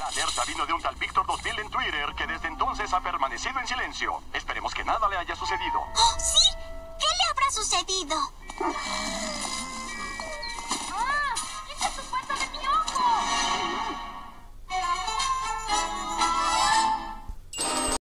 La alerta vino de un tal Víctor 2000 en Twitter, que desde entonces ha permanecido en silencio. Esperemos que nada le haya sucedido. ¡Oh, sí! ¿Qué le habrá sucedido?